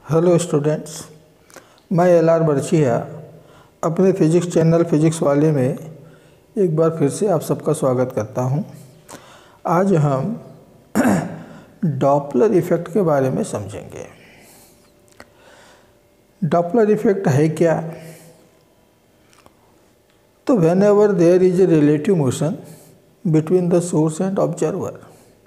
Hello students, मैं L R. Barchiya अपने physics channel physics वाले में एक बार फिर से आप सबका स्वागत करता हूं। आज हम डॉपलर इफ़ेक्ट के बारे में समझेंगे। डॉपलर इफ़ेक्ट है क्या? तो whenever there is a relative motion between the source and observer,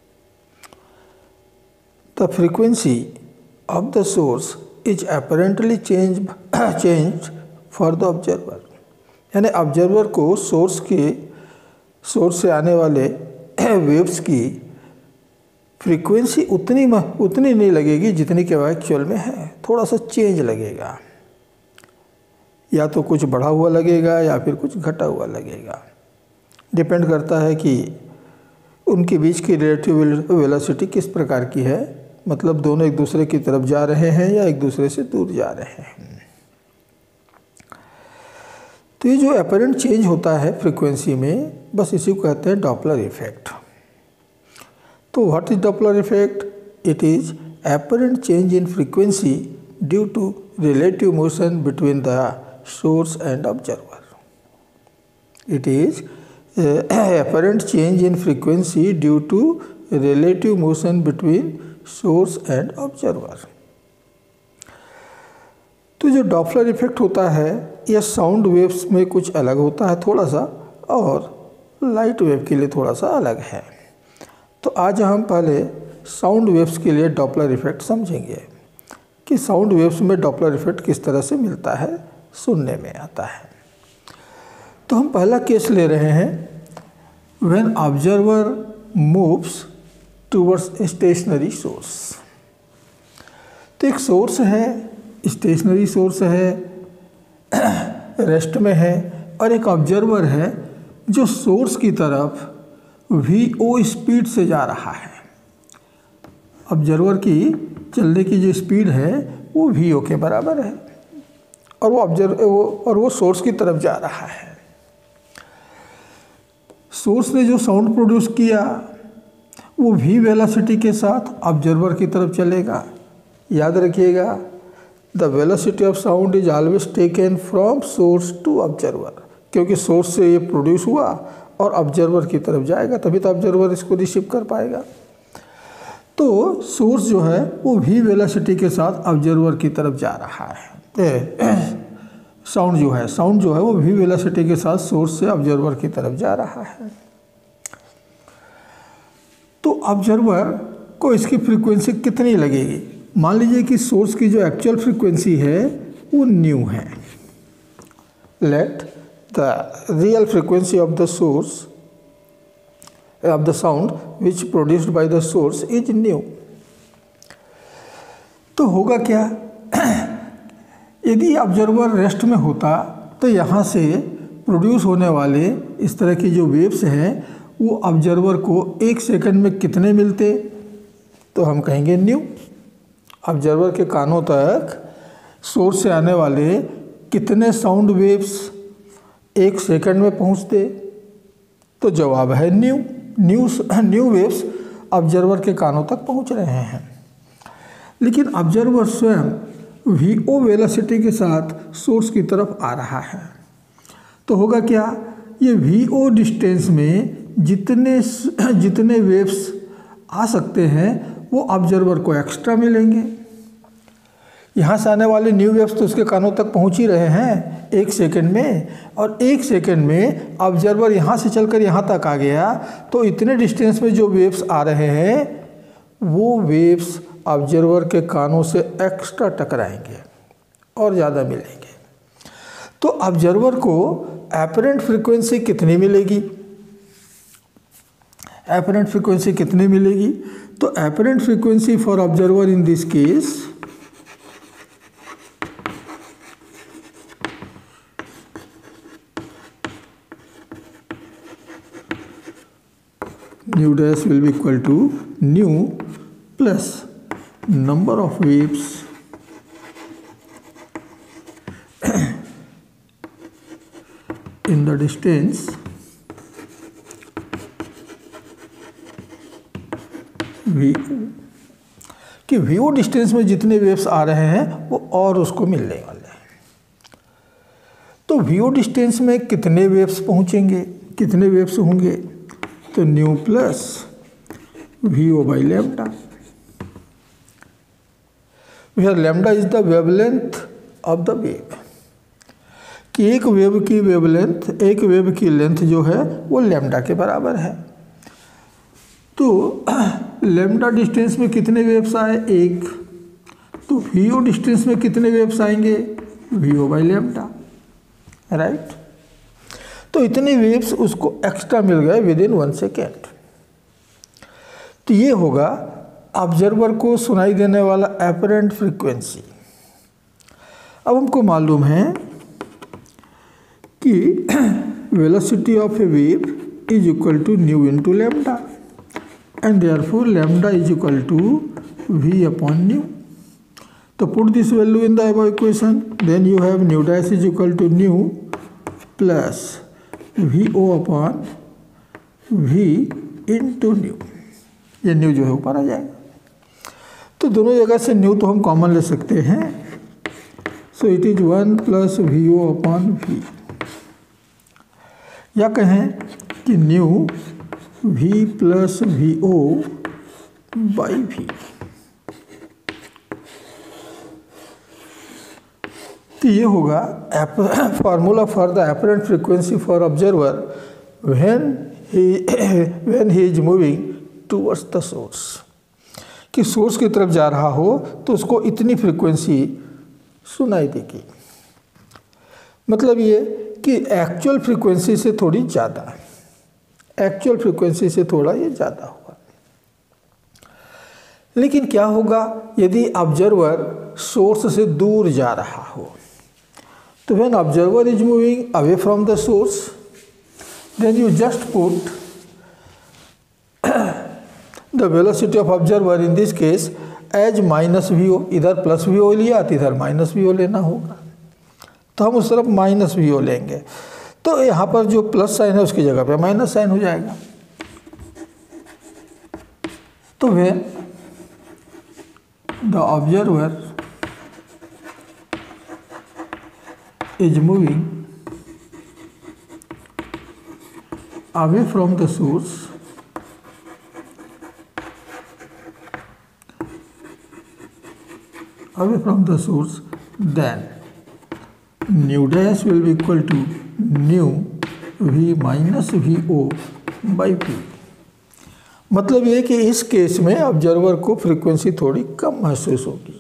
the frequency of the source is apparently changed for the observer। यानी ऑब्जर्वर को सोर्स से आने वाले वेव्स की फ्रीक्वेंसी उतनी नहीं लगेगी जितनी कि एक्चुअल में है, थोड़ा सा चेंज लगेगा, या तो कुछ बढ़ा हुआ लगेगा या फिर कुछ घटा हुआ लगेगा। डिपेंड करता है कि उनके बीच की रिलेटिव वेलोसिटी किस प्रकार की है, मतलब दोनों एक दूसरे की तरफ जा रहे हैं या एक दूसरे से दूर जा रहे हैं। तो ये जो अपरेंट चेंज होता है फ्रीक्वेंसी में, बस इसी को कहते हैं डॉपलर इफेक्ट। तो what is Doppler effect? It is apparent change in frequency due to relative motion between the source and observer. It is apparent change in frequency due to relative motion between source and observer. तो जो Doppler effect होता है यह sound waves में कुछ अलग होता है थोड़ा सा, और लाइट वेव के लिए थोड़ा सा अलग है। तो आज हम पहले साउंड वेव्स के लिए डॉपलर इफेक्ट समझेंगे कि साउंड वेव्स में डॉपलर इफेक्ट किस तरह से मिलता है, सुनने में आता है। तो हम पहला केस ले रहे हैं, when observer moves towards stationary source. तो एक सोर्स है, स्टेशनरी सोर्स है, रेस्ट में है, और एक ऑब्जर्वर है जो सोर्स की तरफ वी स्पीड से जा रहा है। ऑब्जर्वर की चलने की जो स्पीड है वो वी के बराबर है, और वो सोर्स की तरफ जा रहा है। सोर्स ने जो साउंड प्रोड्यूस किया वो वी वेलोसिटी के साथ ऑब्जर्वर की तरफ चलेगा। याद रखिएगा, the velocity of sound is always taken from source to observer, क्योंकि सोर्स से ये प्रोड्यूस हुआ और ऑब्जर्वर की तरफ जाएगा, तभी तो ऑब्जर्वर इसको रिसीव कर पाएगा। तो सोर्स जो है वो वी वेलोसिटी के साथ ऑब्जर्वर की तरफ जा रहा है। साउंड जो है वो वी वेलोसिटी के साथ सोर्स से ऑब्जर्वर की तरफ जा रहा है। तो ऑब्जर्वर को इसकी फ्रीक्वेंसी कितनी लगेगी? मान लीजिए कि सोर्स की जो एक्चुअल फ्रीक्वेंसी है वो न्यू है। Let the real frequency of the source of the sound which produced by the source is nu. तो होगा क्या? यदि ऑब्जर्वर रेस्ट में होता तो यहाँ से प्रोड्यूस होने वाले इस तरह की जो वेव्स हैं वो ऑब्जर्वर को एक सेकंड में कितने मिलते? तो हम कहेंगे न्यू। ऑब्जर्वर के कानों तक सोर्स से आने वाले कितने साउंड वेव्स एक सेकंड में पहुंचते? तो जवाब है न्यू वेव्स ऑब्जर्वर के कानों तक पहुंच रहे हैं। लेकिन ऑब्जर्वर स्वयं वी वेलोसिटी के साथ सोर्स की तरफ आ रहा है। तो होगा क्या? ये वी डिस्टेंस में जितने वेव्स आ सकते हैं वो ऑब्जर्वर को एक्स्ट्रा मिलेंगे। यहाँ से आने वाले न्यू वेव्स तो उसके कानों तक पहुँच ही रहे हैं एक सेकंड में, और एक सेकंड में ऑब्जर्वर यहाँ से चलकर यहाँ तक आ गया, तो इतने डिस्टेंस में जो वेव्स आ रहे हैं वो वेव्स ऑब्जर्वर के कानों से एक्स्ट्रा टकराएंगे और ज़्यादा मिलेंगे। तो ऑब्जर्वर को अपरेंट फ्रीक्वेंसी कितनी मिलेगी? अपरेंट फ्रीक्वेंसी कितनी मिलेगी? तो apparent frequency for observer in this case nu dash will be equal to nu plus number of waves in the distance v। कि वीओ डिस्टेंस में जितने वेव्स आ रहे हैं वो और उसको मिलने वाले हैं। तो वीओ डिस्टेंस में कितने वेव्स पहुंचेंगे, कितने वेव्स होंगे, तो nu plus V O by lambda, where lambda is the wavelength of the wave, कि एक वेव की वेवलेंथ, एक वेव की लेंथ जो है वो लैम्डा के बराबर है। तो लैम्डा डिस्टेंस में कितने वेव्स आए, एक, तो वीओ डिस्टेंस में कितने वेव्स आएंगे, वीओ बाई लैम्डा, राइट। तो इतने वेव्स उसको एक्स्ट्रा मिल गए विद इन 1 सेकेंड। तो ये होगा ऑब्जर्वर को सुनाई देने वाला एपरेंट फ्रीक्वेंसी। अब हमको मालूम है कि velocity of a wave is equal to nu into lambda and therefore lambda is equal to V upon nu. तो put this value in the above equation, then you have nu dash is equal to nu plus V O upon V into nu. ये nu जो है ऊपर आ जाएगा। तो दोनों जगह से न्यू तो हम कॉमन ले सकते हैं, so it is 1 plus V O upon V, या कहें कि nu V plus V O by V. तो ये होगा formula for the apparent frequency for observer when he is moving towards the source, कि सोर्स की तरफ जा रहा हो तो उसको इतनी फ्रीक्वेंसी सुनाई देगी। मतलब ये कि एक्चुअल फ्रीक्वेंसी से थोड़ी ज़्यादा, एक्चुअल फ्रीक्वेंसी से थोड़ा ये ज़्यादा होगा। लेकिन क्या होगा यदि ऑब्जर्वर सोर्स से दूर जा रहा हो, तो when observer is moving away from the source, then you just put the velocity of observer in this case as minus we O, इधर प्लस वी ओ लिया तो इधर माइनस वी ओ लेना होगा, तो हम उस तरफ माइनस वी ओ लेंगे। तो यहाँ पर जो प्लस साइन है उसकी जगह पे माइनस साइन हो जाएगा। तो when the observer is moving away from the source, away from the source, then nu dash will be equal to nu v minus vo by v। मतलब ये कि इस केस में ऑब्जर्वर को फ्रीक्वेंसी थोड़ी कम महसूस होगी।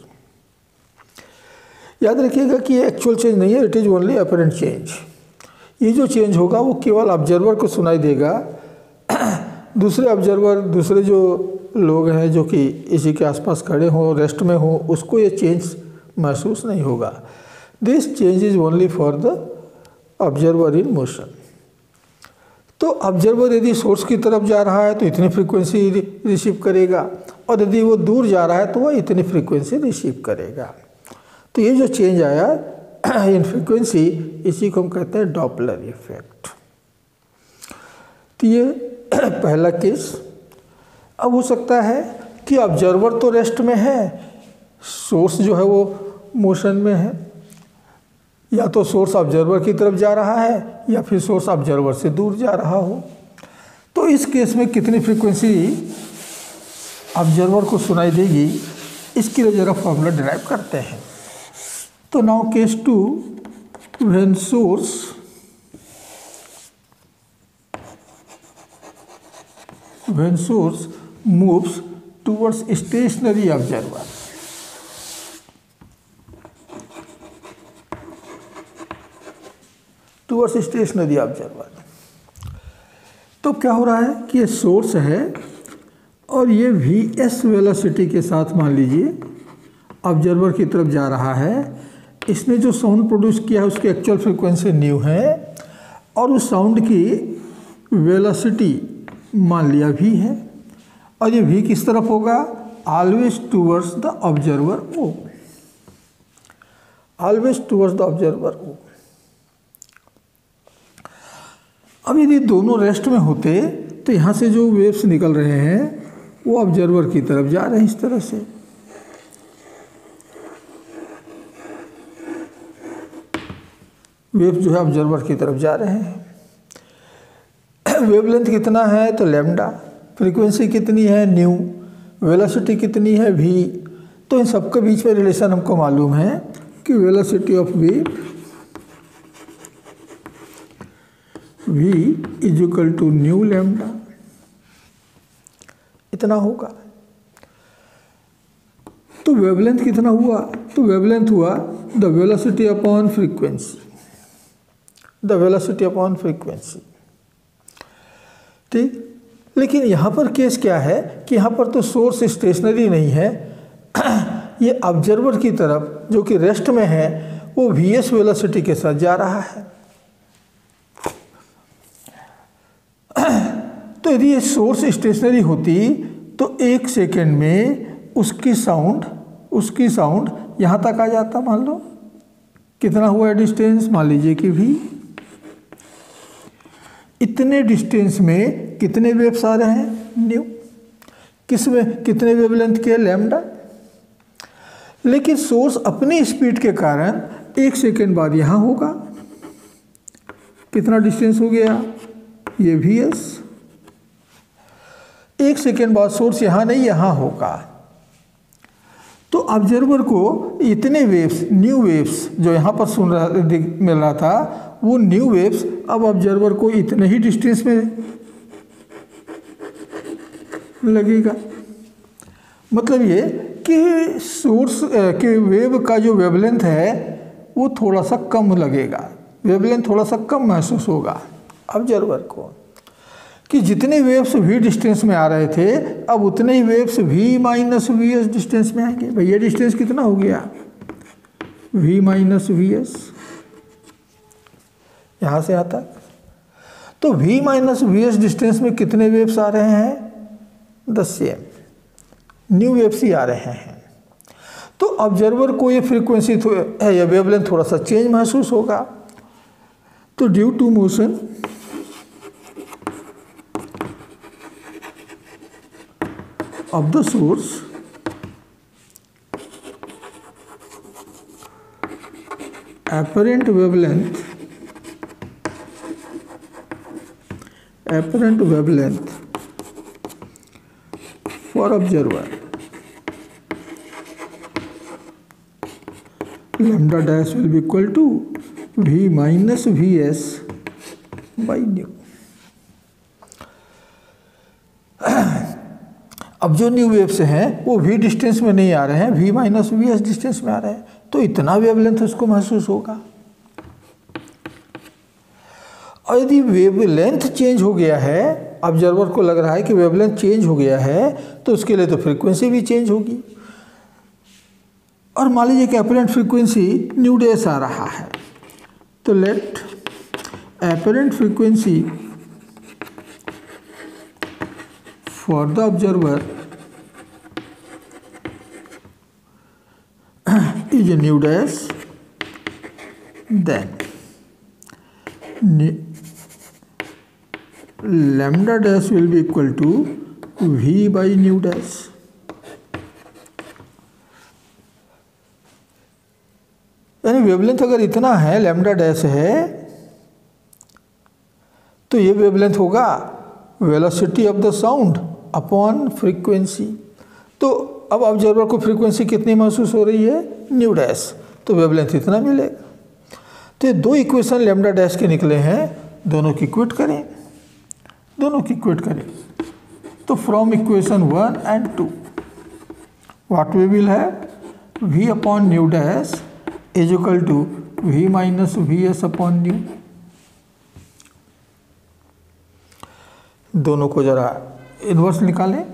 याद रखिएगा कि ये एक्चुअल चेंज नहीं है, it is only apparent change. ये जो चेंज होगा वो केवल ऑब्जर्वर को सुनाई देगा, दूसरे ऑब्जर्वर, दूसरे जो लोग हैं जो कि इसी के आसपास खड़े हों, रेस्ट में हों, उसको ये चेंज महसूस नहीं होगा। This change is only for the observer in motion. तो ऑब्जर्वर यदि सोर्स की तरफ जा रहा है तो इतनी फ्रीक्वेंसी रिसीव करेगा, और यदि वो दूर जा रहा है तो वह इतनी फ्रीक्वेंसी रिसीव करेगा। तो ये जो चेंज आया इन फ्रीक्वेंसी, इसी को हम कहते हैं डॉपलर इफेक्ट। तो ये पहला केस। अब हो सकता है कि ऑब्जर्वर तो रेस्ट में है, सोर्स जो है वो मोशन में है, या तो सोर्स ऑब्जर्वर की तरफ जा रहा है या फिर सोर्स ऑब्जर्वर से दूर जा रहा हो। तो इस केस में कितनी फ्रीक्वेंसी ऑब्जर्वर को सुनाई देगी, इसके लिए ज़रा फॉर्मूला डिराइव करते हैं। तो now case 2, when source moves towards stationary observer, towards stationary observer। तो क्या हो रहा है कि ये सोर्स है और ये vs वेलोसिटी के साथ मान लीजिए ऑब्जर्वर की तरफ जा रहा है। इसने जो साउंड प्रोड्यूस किया है उसकी एक्चुअल फ्रीक्वेंसी न्यू है, और उस साउंड की वेलोसिटी मान लिया v है, और ये v किस तरफ होगा, always towards the observer O, always towards the observer O. अब यदि दोनों रेस्ट में होते तो यहाँ से जो वेव्स निकल रहे हैं वो ऑब्जर्वर की तरफ जा रहे हैं इस तरह से, वेव जो है ऑब्जर्वर की तरफ जा रहे हैं। वेवलेंथ कितना है तो लैम्डा, फ्रीक्वेंसी कितनी है न्यू, वेलोसिटी कितनी है v। तो इन सबके बीच में रिलेशन हमको मालूम है कि velocity of wave v is equal to nu lambda, इतना होगा। तो वेवलेंथ कितना हुआ तो वेवलेंथ हुआ the velocity upon frequency, the velocity upon frequency, ठीक। लेकिन यहाँ पर केस क्या है कि यहाँ पर तो सोर्स स्टेशनरी नहीं है, ये ऑब्जर्वर की तरफ जो कि रेस्ट में है वो vs वेलोसिटी के साथ जा रहा है। तो यदि ये सोर्स स्टेशनरी होती तो 1 सेकेंड में उसकी साउंड यहाँ तक आ जाता। मान लो कितना हुआ है डिस्टेंस, मान लीजिए कि v। इतने डिस्टेंस में कितने वेव्स आ रहे हैं न्यू, किसमें कितने वेवलेंथ के लैम्डा। लेकिन सोर्स अपनी स्पीड के कारण 1 सेकेंड बाद यहाँ होगा, कितना डिस्टेंस हो गया ये vs। 1 सेकेंड बाद सोर्स यहाँ नहीं यहाँ होगा। तो ऑब्जर्वर को इतने वेव्स न्यू वेव्स जो यहाँ पर मिल रहा था वो न्यू वेव्स अब ऑब्जर्वर को इतने ही डिस्टेंस में लगेगा। मतलब ये कि सोर्स के वेव का जो वेवलेंथ है वो थोड़ा सा कम लगेगा, वेवलेंथ थोड़ा सा कम महसूस होगा ऑब्जर्वर को, कि जितने वेव्स v डिस्टेंस में आ रहे थे अब उतने ही waves v minus vs distance में आएंगे। भाई ये डिस्टेंस कितना हो गया v माइनस vs, यहाँ से यहाँ तक। तो v माइनस vs डिस्टेंस में कितने वेव्स आ रहे हैं, द सेम न्यू वेव्स ही आ रहे हैं। तो ऑब्जर्वर को ये फ्रीक्वेंसी है या वेवलेंथ थोड़ा सा चेंज महसूस होगा। तो due to motion of the source apparent wavelength for observer lambda dash will be equal to v minus vs by nu। अब जो न्यू वेव्स हैं वो v डिस्टेंस में नहीं आ रहे हैं, v माइनस vs डिस्टेंस में आ रहे हैं, तो इतना वेवलेंथ उसको महसूस होगा। और यदि वेवलेंथ चेंज हो गया है, ऑब्जर्वर को लग रहा है कि वेवलेंथ चेंज हो गया है, तो उसके लिए तो फ्रीक्वेंसी भी चेंज होगी। और मान लीजिए कि अपरेंट फ्रीक्वेंसी न्यू डैश आ रहा है, तो let apparent frequency for the observer is a new dash, then lambda dash will be equal to v by new dash। यानी वेवलेंथ अगर इतना है लैम्डा डैश है तो ये वेवलेंथ होगा velocity of the sound upon frequency. तो अब ऑब्जर्वर को फ्रीक्वेंसी कितनी महसूस हो रही है न्यू डैश, तो वेवलेंथ इतना मिलेगा। तो ये दो इक्वेशन लैम्डा डैश के निकले हैं, दोनों की इक्वेट करें, तो from equation 1 and 2 what we will have v upon nu dash is equal to v minus vs upon nu. दोनों को जरा इन्वर्स निकालें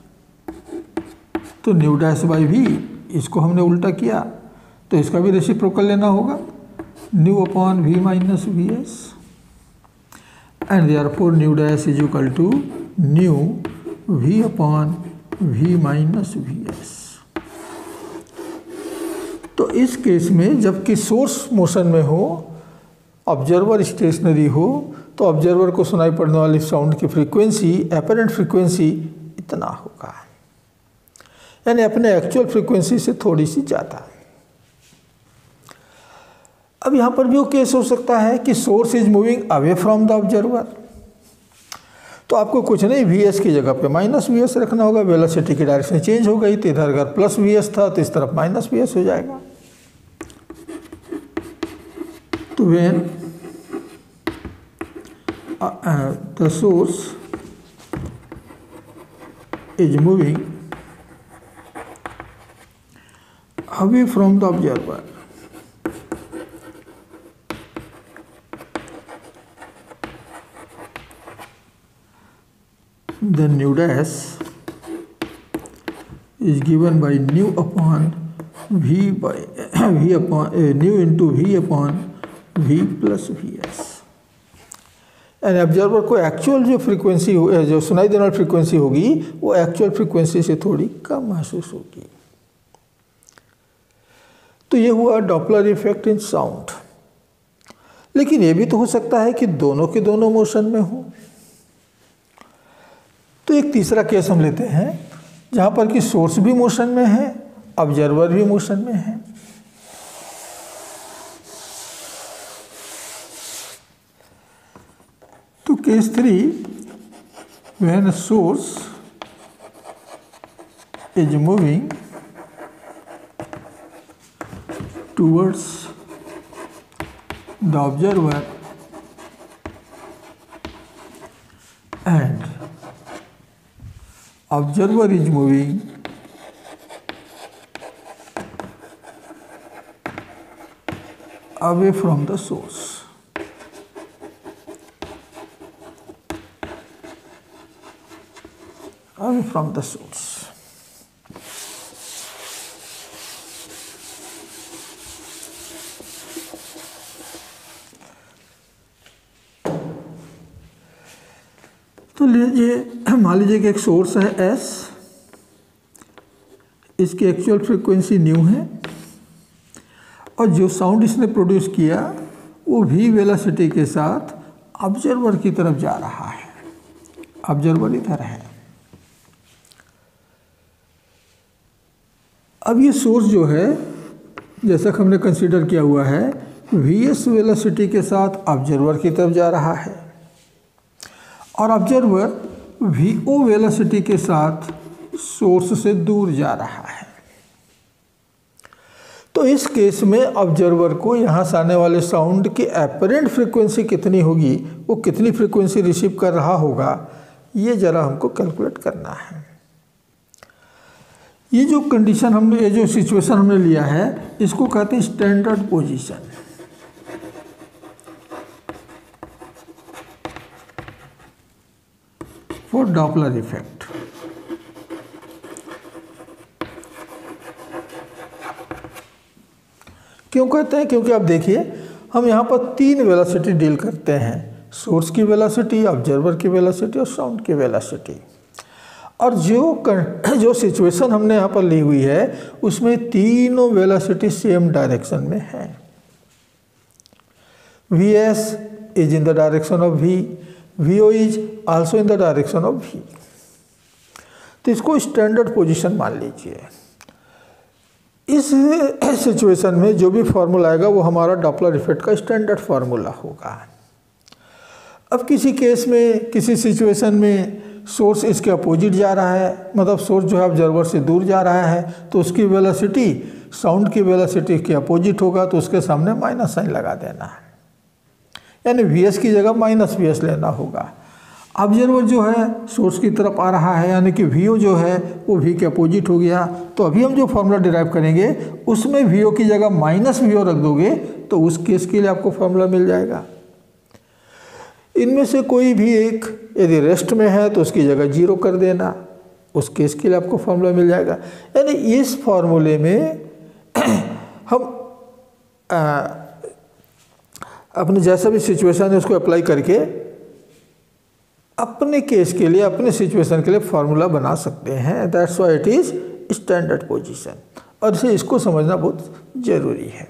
तो न्यू डैश बाई वी, इसको हमने उल्टा किया तो इसका भी रेसिप्रोकल लेना होगा, nu upon we minus we S, and therefore nu dash is equal to nu we upon we minus V S. तो इस केस में जबकि सोर्स मोशन में हो, ऑब्जर्वर स्टेशनरी हो, तो ऑब्जर्वर को सुनाई पड़ने वाली साउंड की फ्रीक्वेंसी अपरेंट फ्रीक्वेंसी इतना होगा, यानी अपने एक्चुअल फ्रीक्वेंसी से थोड़ी सी ज़्यादा। अब यहाँ पर भी वो केस हो सकता है कि source is moving away from the observer, तो आपको कुछ नहीं वी की जगह पे माइनस वी रखना होगा। वेलोसिटी की डायरेक्शन चेंज हो गई, तो इधर अगर प्लस वी था तो इस तरफ माइनस वी हो जाएगा। तो when the source is moving away from the observer, then nu dash is given by nu upon v by v upon nu into v upon v plus vs। यानी observer को actual जो frequency जो सुनाई देने वाली frequency होगी वो actual frequency से थोड़ी कम महसूस होगी। तो ये हुआ डॉपलर इफेक्ट इन साउंड। लेकिन ये भी तो हो सकता है कि दोनों के दोनों मोशन में हो। तो एक तीसरा केस हम लेते हैं जहाँ पर कि सोर्स भी मोशन में है, ऑब्जर्वर भी मोशन में है। तो case 3, when source is moving towards the observer and observer is moving away from the source, away from the source। तो लीजिए, मान लीजिए कि एक सोर्स है S, इसकी एक्चुअल फ्रीक्वेंसी न्यू है और जो साउंड इसने प्रोड्यूस किया वो v वेलोसिटी के साथ ऑब्जर्वर की तरफ जा रहा है। ऑब्जर्वर इधर है। अब ये सोर्स जो है, जैसा कि हमने कंसीडर किया हुआ है, vs वेलोसिटी के साथ ऑब्जर्वर की तरफ जा रहा है और ऑब्जर्वर vo वेलोसिटी के साथ सोर्स से दूर जा रहा है। तो इस केस में ऑब्जर्वर को यहाँ से आने वाले साउंड की एपरेंट फ्रीक्वेंसी कितनी होगी, वो कितनी फ्रीक्वेंसी रिसीव कर रहा होगा, ये ज़रा हमको कैलकुलेट करना है। ये जो कंडीशन हमने, ये जो सिचुएशन हमने लिया है, इसको कहते हैं standard position. For Doppler effect. क्यों कहते हैं? क्योंकि आप देखिए, हम यहाँ पर 3 वेलोसिटी डील करते हैं, सोर्स की वेलोसिटी, ऑब्जर्वर की वेलोसिटी और साउंड की वेलोसिटी। और जो सिचुएशन हमने यहाँ पर ली हुई है उसमें तीनों वेलोसिटी सेम डायरेक्शन में है। Vs is in the direction of V, Vo is also in the direction of V। तो इसको स्टैंडर्ड पोजीशन मान लीजिए। इस सिचुएशन में जो भी फार्मूला आएगा वो हमारा डॉपलर इफेक्ट का स्टैंडर्ड फार्मूला होगा। अब किसी केस में, किसी सिचुएशन में सोर्स इसके अपोजिट जा रहा है, मतलब सोर्स जो है ऑब्जर्वर से दूर जा रहा है, तो उसकी वेलोसिटी साउंड की वेलोसिटी के अपोजिट होगा, तो उसके सामने माइनस साइन लगा देना है, यानी Vs की जगह माइनस Vs लेना होगा। ऑब्जर्वर जो है सोर्स की तरफ आ रहा है, यानी कि Vo जो है वो V के अपोजिट हो गया। तो अभी हम जो फार्मूला डिराइव करेंगे उसमें Vo की जगह माइनस Vo रख दोगे तो उस केस के लिए आपको फार्मूला मिल जाएगा। इनमें से कोई भी एक यदि रेस्ट में है तो उसकी जगह 0 कर देना, उस केस के लिए आपको फार्मूला मिल जाएगा। यानी इस फार्मूले में हम अपने जैसा भी सिचुएशन है उसको अप्लाई करके अपने केस के लिए, अपने सिचुएशन के लिए फार्मूला बना सकते हैं। That's why it is standard position, और इसको समझना बहुत ज़रूरी है।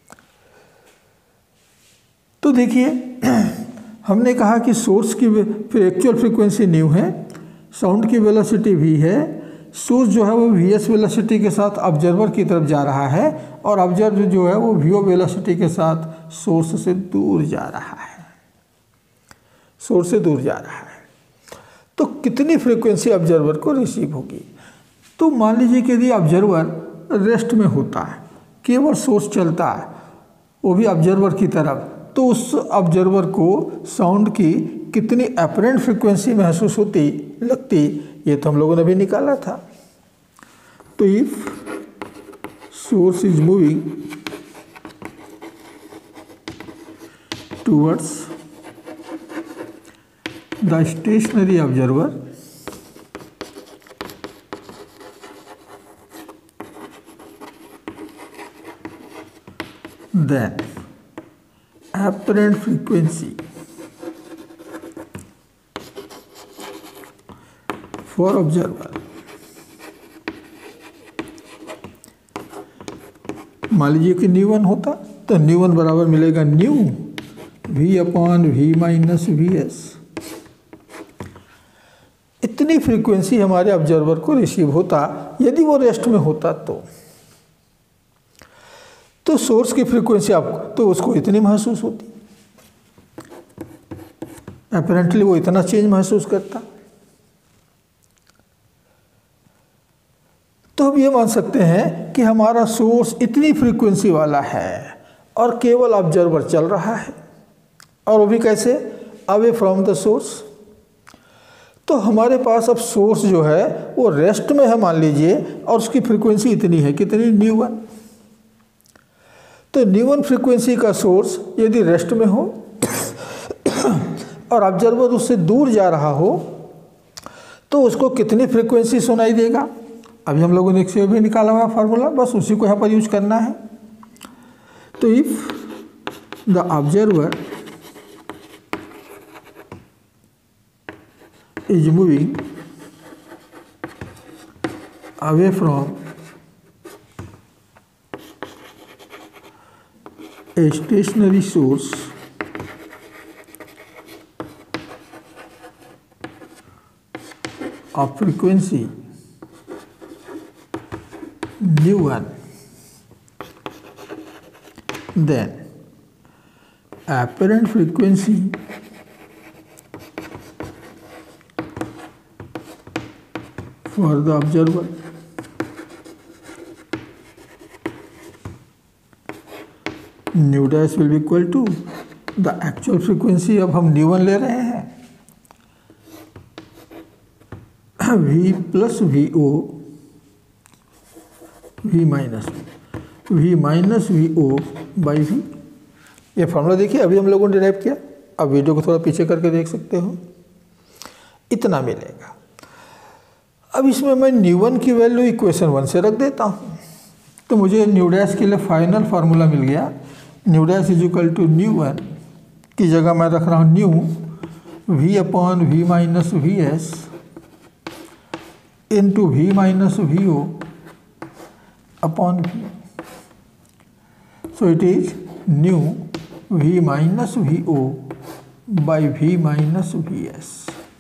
तो देखिए, हमने कहा कि सोर्स की एक्चुअल फ्रीक्वेंसी न्यू है, साउंड की वेलोसिटी v है, सोर्स जो है वो वीएस वेलोसिटी के साथ ऑब्जर्वर की तरफ जा रहा है और ऑब्जर्वर जो है वो वीओ वेलोसिटी के साथ सोर्स से दूर जा रहा है, सोर्स से दूर जा रहा है। तो कितनी फ्रीक्वेंसी ऑब्जर्वर को रिसीव होगी? तो मान लीजिए कि यदि ऑब्जर्वर रेस्ट में होता है, केवल सोर्स चलता है वो भी ऑब्जर्वर की तरफ, तो उस ऑब्जर्वर को साउंड की कितनी अपरेंट फ्रीक्वेंसी महसूस होती लगती, ये तो हम लोगों ने भी निकाला था। तो if source is moving towards the stationary observer, then apparent frequency for observer, मान लीजिए कि न्यू 1 होता तो न्यू 1 बराबर मिलेगा nu we upon we minus we S. इतनी फ्रीक्वेंसी हमारे ऑब्जर्वर को रिसीव होता यदि वो रेस्ट में होता तो सोर्स की फ्रीक्वेंसी आपको तो उसको इतनी महसूस होती, अपरेंटली वो इतना चेंज महसूस करता। तो हम ये मान सकते हैं कि हमारा सोर्स इतनी फ्रीक्वेंसी वाला है और केवल ऑब्जर्वर चल रहा है, और वो भी कैसे? Away from the source. तो हमारे पास अब सोर्स जो है वो रेस्ट में है मान लीजिए, और उसकी फ्रीक्वेंसी इतनी है, कितनी? न्यू 1। तो न्यू 1 फ्रीक्वेंसी का सोर्स यदि रेस्ट में हो और ऑब्जर्वर उससे दूर जा रहा हो तो उसको कितनी फ्रीक्वेंसी सुनाई देगा? अभी हम लोगों ने एक से भी निकाला हुआ फार्मूला, बस उसी को यहाँ पर यूज करना है। तो if the observer is moving away from a stationary source of frequency nu 1, then apparent frequency for the observer nu dash will be equal to the actual frequency, अब हम न्यू 1 ले रहे हैं, V plus V O V minus we O by V. ये formula देखिए अभी हम लोगों ने डिराइव किया, अब वीडियो को थोड़ा पीछे करके देख सकते हो, इतना मिलेगा। अब इसमें मैं न्यू 1 की वैल्यू इक्वेशन 1 से रख देता हूँ, तो मुझे न्यू डैश के लिए फाइनल फार्मूला मिल गया। Nu dash is equal to nu 1 की जगह मैं रख रहा हूँ nu we upon we minus we S into V minus V O upon V. So it is nu we minus we O by V minus V S.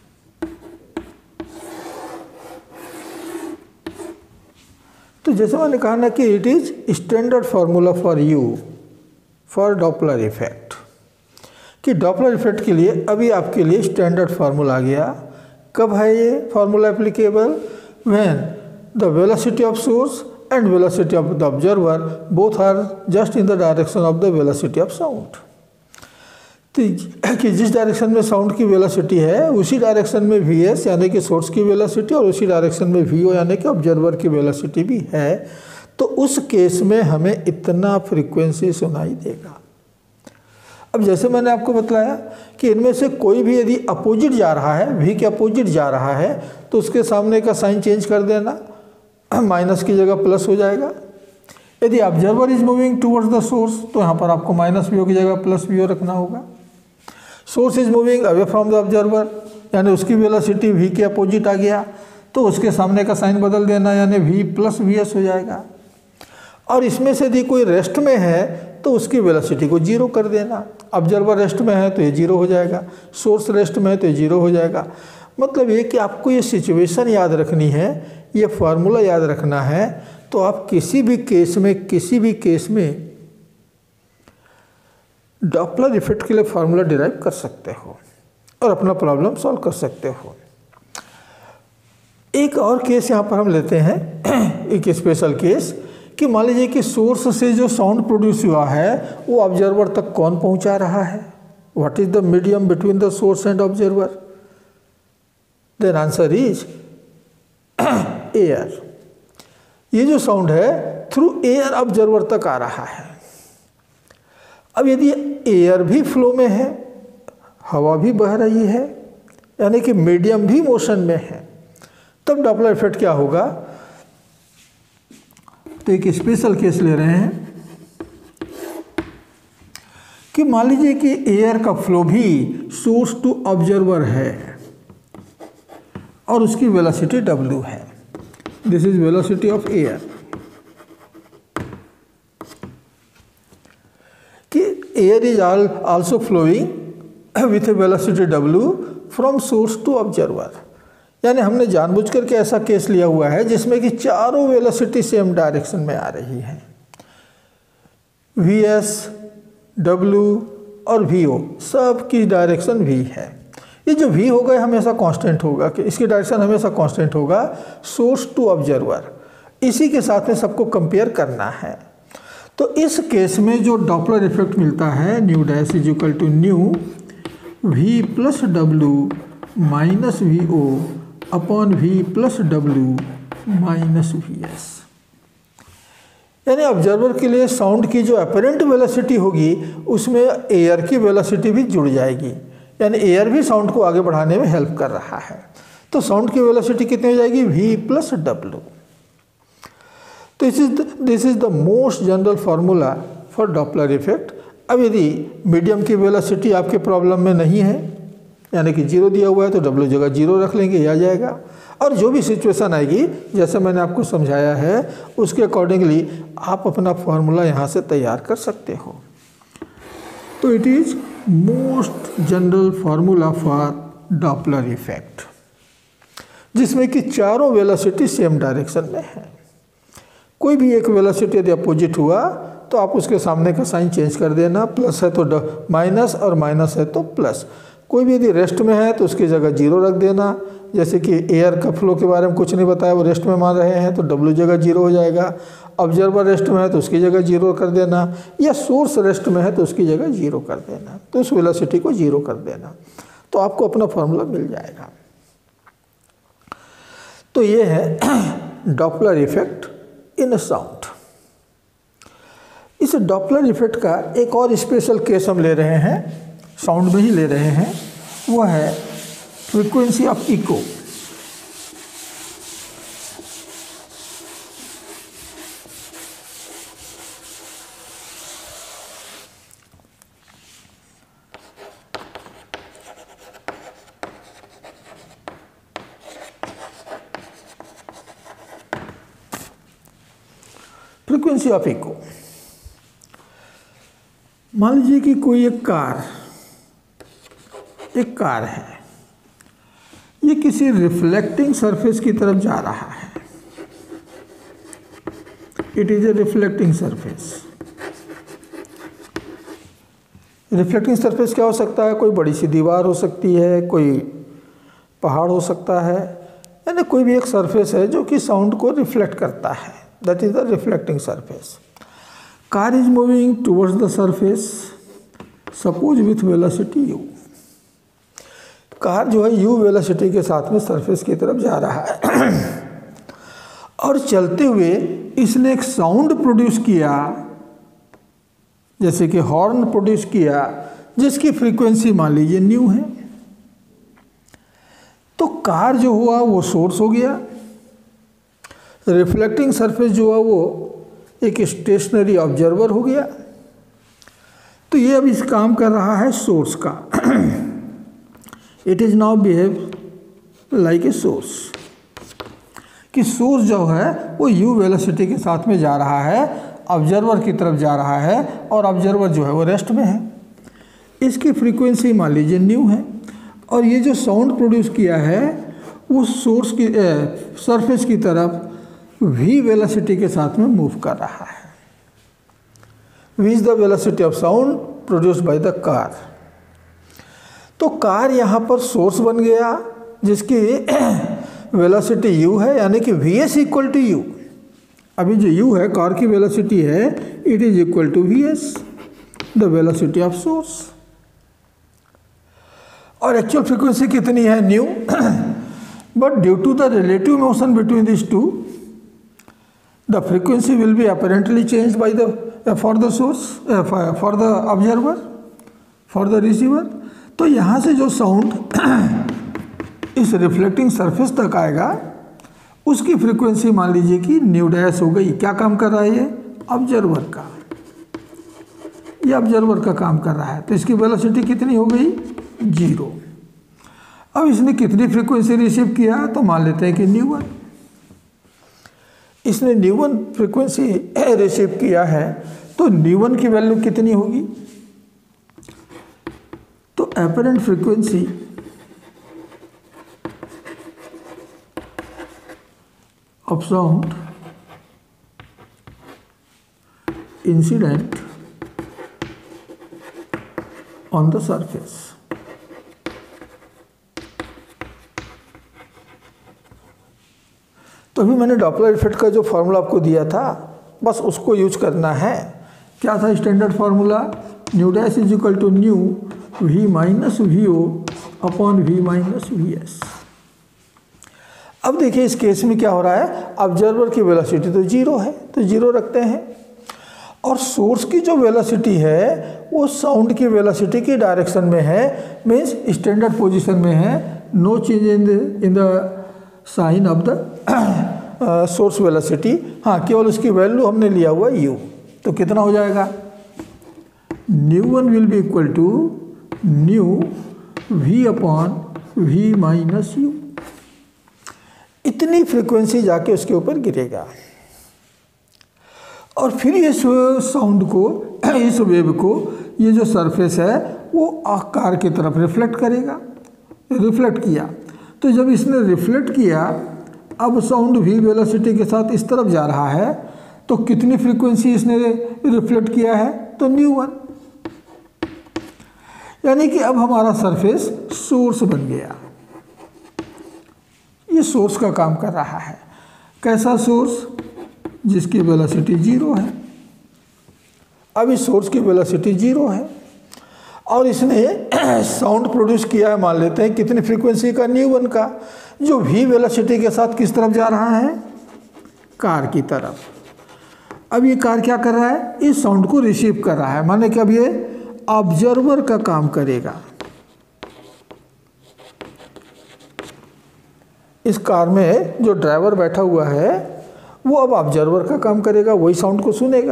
तो जैसे मैंने कहा ना कि it is standard formula for you for Doppler effect, कि Doppler effect के लिए अभी आपके लिए स्टैंडर्ड फार्मूला आ गया। कब है ये formula applicable? When the velocity of source and velocity of the observer both are just in the direction of the velocity of sound. तो कि जिस डायरेक्शन में साउंड की वेलोसिटी है उसी डायरेक्शन में वी एस यानी कि सोर्स की वेलोसिटी और उसी डायरेक्शन में वी ओ यानी कि ऑब्जर्वर की वेलोसिटी भी है, तो उस केस में हमें इतना फ्रीक्वेंसी सुनाई देगा। अब जैसे मैंने आपको बतलाया कि इनमें से कोई भी यदि अपोजिट जा रहा है, वी के अपोजिट जा रहा है, तो उसके सामने का साइन चेंज कर देना, माइनस की जगह प्लस हो जाएगा। यदि observer is moving towards the source तो यहाँ पर आपको माइनस वी ओ की जगह प्लस वी ओ रखना होगा। Source is moving away from the observer यानी उसकी वेलोसिटी वी के अपोजिट आ गया, तो उसके सामने का साइन बदल देना यानी वी प्लस वी एस हो जाएगा। और इसमें से यदि कोई रेस्ट में है तो उसकी वेलोसिटी को जीरो कर देना। ऑब्जर्वर रेस्ट में है तो ये जीरो हो जाएगा, सोर्स रेस्ट में है तो ये जीरो हो जाएगा। मतलब ये कि आपको ये सिचुएशन याद रखनी है, ये फार्मूला याद रखना है, तो आप किसी भी केस में डॉपलर इफेक्ट के लिए फार्मूला डिराइव कर सकते हो और अपना प्रॉब्लम सॉल्व कर सकते हो। एक और केस यहाँ पर हम लेते हैं, एक स्पेशल केस, कि मान लीजिए कि सोर्स से जो साउंड प्रोड्यूस हुआ है वो ऑब्जर्वर तक कौन पहुँचा रहा है। What is the medium between the source and observer? Then answer is air. ये जो साउंड है थ्रू एयर ऑब्जर्वर तक आ रहा है। अब यदि एयर भी फ्लो में है, हवा भी बह रही है, यानी कि मीडियम भी मोशन में है, तब डॉपलर इफेक्ट क्या होगा? तो एक स्पेशल केस ले रहे हैं कि मान लीजिए कि एयर का फ्लो भी सोर्स टू ऑब्जर्वर है और उसकी वेलोसिटी w है। This is velocity of air. कि air is also flowing with a velocity w from source to observer. यानी हमने जानबूझकर के ऐसा केस लिया हुआ है जिसमें कि चारों वेलोसिटी सेम डायरेक्शन में आ रही है। vs, w और vo सब की डायरेक्शन v है। ये जो v होगा हमेशा कांस्टेंट होगा, कि इसकी डायरेक्शन हमेशा कांस्टेंट होगा सोर्स टू ऑब्जर्वर। इसी के साथ में सबको कंपेयर करना है। तो इस केस में जो डॉपलर इफेक्ट मिलता है, nu dash is equal to nu v plus W minus V O upon v plus W minus we S. यानी ऑब्जर्वर के लिए साउंड की जो अपरेंट वेलोसिटी होगी उसमें एयर की वेलोसिटी भी जुड़ जाएगी, यानी एयर भी साउंड को आगे बढ़ाने में हेल्प कर रहा है। तो साउंड की वेलोसिटी कितनी हो जाएगी? v plus W. तो this is the most general formula for Doppler effect. अब यदि मीडियम की वेलोसिटी आपके प्रॉब्लम में नहीं है, यानी कि 0 दिया हुआ है, तो w जगह 0 रख लेंगे, यह आ जाएगा। और जो भी सिचुएशन आएगी, जैसे मैंने आपको समझाया है, उसके अकॉर्डिंगली आप अपना फार्मूला यहाँ से तैयार कर सकते हो। तो it is most general formula for Doppler effect, जिसमें कि चारों वेलोसिटी सेम डायरेक्शन में है। कोई भी एक वेलोसिटी यदि अपोजिट हुआ तो आप उसके सामने का साइन चेंज कर देना, प्लस है तो माइनस और माइनस है तो प्लस। कोई भी यदि रेस्ट में है तो उसकी जगह 0 रख देना। जैसे कि एयर का फ्लो के बारे में कुछ नहीं बताया, वो रेस्ट में मान रहे हैं तो w जगह 0 हो जाएगा। ऑब्जर्वर रेस्ट में है तो उसकी जगह 0 कर देना, या सोर्स रेस्ट में है तो उसकी जगह 0 कर देना, तो उस वेलोसिटी को 0 कर देना, तो आपको अपना फॉर्मूला मिल जाएगा। तो ये है डॉपलर इफेक्ट इन साउंड। इस डॉपलर इफेक्ट का एक और स्पेशल केस हम ले रहे हैं, साउंड में ही ले रहे हैं, वो है frequency of echo. Frequency of echo. मान लीजिए कि कोई एक कार है, ये किसी रिफ्लेक्टिंग सरफेस की तरफ जा रहा है। It is a reflecting surface. Reflecting surface क्या हो सकता है? कोई बड़ी सी दीवार हो सकती है, कोई पहाड़ हो सकता है, यानी कोई भी एक सरफेस है जो कि साउंड को रिफ्लेक्ट करता है। That is the reflecting surface. Car is moving towards the surface, suppose with velocity u। Car जो है u वेलोसिटी के साथ में सरफेस की तरफ जा रहा है और चलते हुए इसने एक साउंड प्रोड्यूस किया, जैसे कि हॉर्न प्रोड्यूस किया, जिसकी फ्रीक्वेंसी मान लीजिए न्यू है। तो कार जो हुआ वो सोर्स हो गया, रिफ्लेक्टिंग सरफेस जो हुआ वो एक स्टेशनरी ऑब्जर्वर हो गया। तो ये अब इस काम कर रहा है सोर्स का। It is now behave like a source, कि सोर्स जो है वो u वेलोसिटी के साथ में जा रहा है, ऑब्जर्वर की तरफ जा रहा है, और ऑब्जर्वर जो है वो रेस्ट में है। इसकी फ्रीक्वेंसी मान लीजिए न्यू है, और ये जो साउंड प्रोड्यूस किया है उस सोर्स की सरफेस की तरफ v वेलोसिटी के साथ में मूव कर रहा है। v is the velocity of sound produced by the car. तो कार यहाँ पर सोर्स बन गया जिसकी वेलोसिटी u है, यानी कि vs इक्वल टू u। अभी जो u है कार की वेलोसिटी है, it is equal to vs the velocity of source. और एक्चुअल फ्रीक्वेंसी कितनी है nu, but due to the relative motion between this two the frequency will be apparently change by the for the source for the observer for the receiver. तो यहाँ से जो sound इस reflecting surface तक आएगा उसकी फ्रीक्वेंसी मान लीजिए कि न्यू डैश हो गई। क्या काम कर रहा है ये ऑब्जर्वर का, ये ऑब्जर्वर का काम कर रहा है। तो इसकी वेलोसिटी कितनी हो गई 0। अब इसने कितनी फ्रीक्वेंसी रिसीव किया तो मान लेते हैं कि न्यू1। इसने न्यू1 फ्रीक्वेंसी रिसीव किया है तो न्यू1 की वैल्यू कितनी होगी, तो apparent frequency of sound incident on the surface. तो अभी मैंने डॉपलर इफेक्ट का जो फार्मूला आपको दिया था बस उसको यूज करना है। क्या था standard formula, nu dash is equal to nu we minus V O upon we minus we s. अब देखिए इस केस में क्या हो रहा है, ऑब्जर्वर की वेलोसिटी तो 0 है तो 0 रखते हैं, और सोर्स की जो वेलोसिटी है वो साउंड की वेलोसिटी की डायरेक्शन में है, मीन्स स्टैंडर्ड पोजीशन में है। No change in the sign of the source velocity. हाँ, केवल उसकी वैल्यू हमने लिया हुआ u। तो कितना हो जाएगा, nu one will be equal to nu v upon v minus u। इतनी फ्रीक्वेंसी जाके उसके ऊपर गिरेगा और फिर इस साउंड को, इस वेव को, ये जो सरफेस है वो आकार की तरफ रिफ्लेक्ट करेगा। रिफ्लेक्ट किया तो जब इसने रिफ्लेक्ट किया, अब साउंड v वेलोसिटी के साथ इस तरफ जा रहा है तो कितनी फ्रीक्वेंसी इसने रिफ्लेक्ट किया है, तो न्यू1। यानी कि अब हमारा सरफेस सोर्स बन गया। ये सोर्स का काम कर रहा है। कैसा सोर्स, जिसकी वेलोसिटी 0 है। अब इस सोर्स की वेलोसिटी 0 है और इसने साउंड प्रोड्यूस किया है, मान लेते हैं कितनी फ्रीक्वेंसी का, न्यू1 का, जो v वेलोसिटी के साथ किस तरफ जा रहा है, कार की तरफ। अब ये कार क्या कर रहा है, इस साउंड को रिसीव कर रहा है, माने कि अब ये ऑब्जर्वर का काम करेगा। इस कार में जो ड्राइवर बैठा हुआ है वो अब ऑब्जर्वर का काम करेगा, वही साउंड को सुनेगा।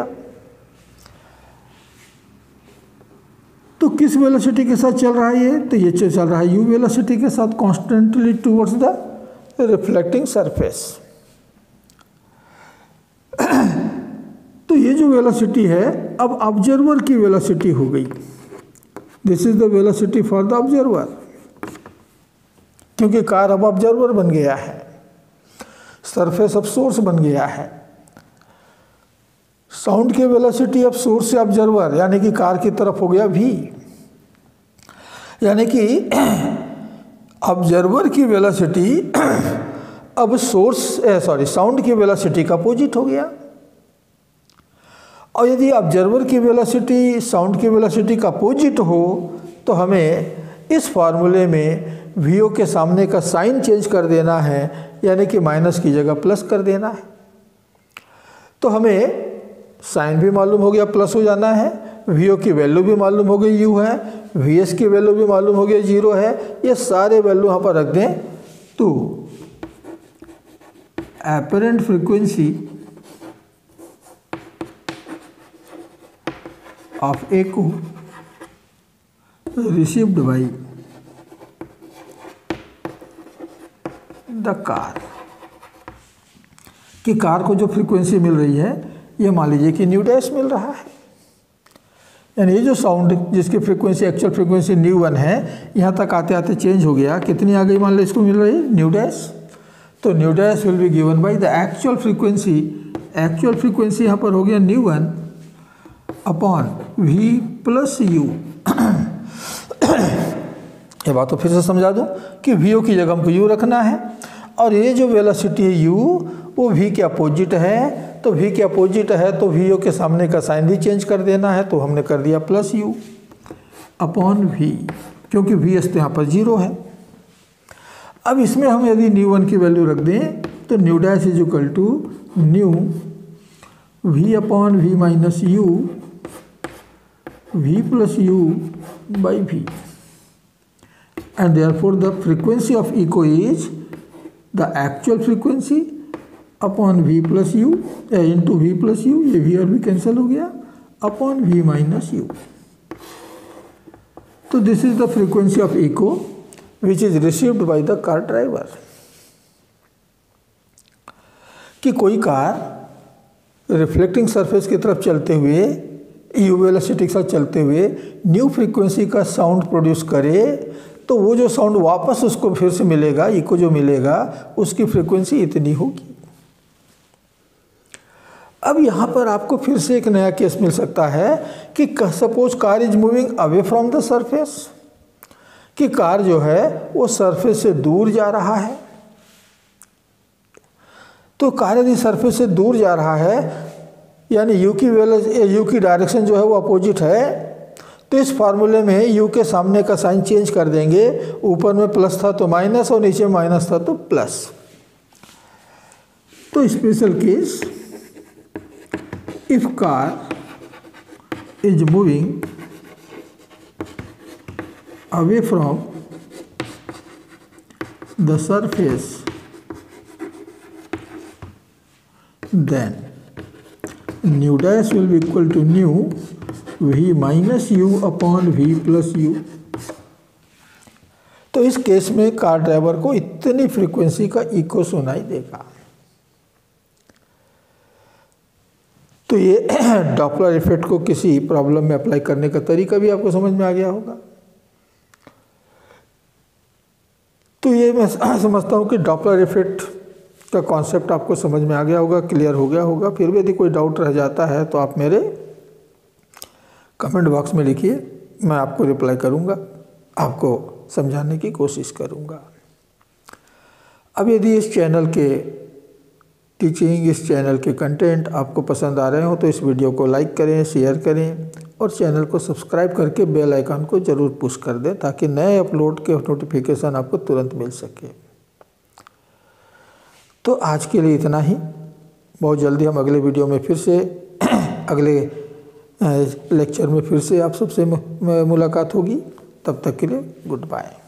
तो किस वेलोसिटी के साथ चल रहा है ये, तो ये चल रहा है u वेलोसिटी के साथ constantly towards the reflecting surface. तो ये जो वेलोसिटी है अब ऑब्जर्वर की वेलोसिटी हो गई। This is the velocity for the observer, क्योंकि कार अब ऑब्जर्वर बन गया है, सरफेस अब सोर्स बन गया है। साउंड की वेलोसिटी अब सोर्स से ऑब्जर्वर यानी कि कार की तरफ हो गया v, यानी कि ऑब्जर्वर की वेलोसिटी अब साउंड की वेलोसिटी का अपोजिट हो गया। और यदि ऑब्जर्वर की वेलोसिटी साउंड की वेलोसिटी का अपोजिट हो तो हमें इस फार्मूले में vo के सामने का साइन चेंज कर देना है, यानी कि माइनस की जगह प्लस कर देना है। तो हमें साइन भी मालूम हो गया, प्लस हो जाना है, vo की वैल्यू भी मालूम हो गई u है, vs की वैल्यू भी मालूम हो गया 0 है। ये सारे वैल्यू यहाँ पर रख दें तो apparent frequency of echo received by the car, कि कार को जो फ्रीक्वेंसी मिल रही है ये मान लीजिए कि न्यू डैश मिल रहा है। यानी ये जो साउंड जिसकी फ्रीक्वेंसी एक्चुअल फ्रीक्वेंसी न्यू 1 है, यहाँ तक आते आते चेंज हो गया, कितनी आ गई मान लो इसको मिल रही है न्यू डैश। तो nu dash will be given by the actual frequency यहाँ पर हो गया nu 1 upon v plus u. ये बात तो फिर से समझा दूँ कि वी ओ की जगह हमको यू रखना है, और ये जो वेलोसिटी है यू वो वी के अपोजिट है, तो वी के अपोजिट है तो वी ओ के सामने का साइन भी चेंज कर देना है, तो हमने कर दिया प्लस यू अपॉन वी, क्योंकि वी एस तो यहाँ पर 0 है। अब इसमें हम यदि न्यू 1 की वैल्यू रख दें तो nu dash is equal to nu we upon we minus u v plus u by v, and therefore the frequency of echo is the actual frequency upon v plus u into v plus u, ये v और v cancel हो गया, upon we minus u. तो this is the frequency of echo which is received by the car driver. कि कोई car reflecting surface की तरफ चलते हुए यू वेलोसिटी के साथ चलते हुए न्यू फ्रीक्वेंसी का साउंड प्रोड्यूस करे, तो वो जो साउंड वापस उसको फिर से मिलेगा, इको जो मिलेगा उसकी फ्रीक्वेंसी इतनी होगी। अब यहाँ पर आपको फिर से एक नया केस मिल सकता है कि suppose car is moving away from the surface, कि कार जो है वो सरफेस से दूर जा रहा है। तो कार यदि सरफेस से दूर जा रहा है यानी यू की डायरेक्शन जो है वो अपोजिट है, तो इस फार्मूले में यू के सामने का साइन चेंज कर देंगे, ऊपर में प्लस था तो माइनस और नीचे माइनस था तो प्लस। तो special case, if car is moving away from the surface, then nu dash will be equal to nu v minus u upon v plus u। तो इस केस में कार ड्राइवर को इतनी फ्रीक्वेंसी का eco सुनाई देगा। तो ये डॉपलर इफेक्ट को किसी प्रॉब्लम में अप्लाई करने का तरीका भी आपको समझ में आ गया होगा। तो ये मैं समझता हूँ कि डॉपलर इफेक्ट का कॉन्सेप्ट आपको समझ में आ गया होगा, क्लियर हो गया होगा। फिर भी यदि कोई डाउट रह जाता है तो आप मेरे कमेंट बॉक्स में लिखिए, मैं आपको रिप्लाई करूँगा, आपको समझाने की कोशिश करूँगा। अब यदि इस चैनल के टीचिंग, इस चैनल के कंटेंट आपको पसंद आ रहे हो तो इस वीडियो को लाइक करें, शेयर करें और चैनल को सब्सक्राइब करके बेल आइकन को ज़रूर पुश कर दें, ताकि नए अपलोड के नोटिफिकेशन आपको तुरंत मिल सके। तो आज के लिए इतना ही। बहुत जल्दी हम अगले वीडियो में फिर से अगले लेक्चर में फिर से आप सबसे मुलाकात होगी। तब तक के लिए गुड बाय।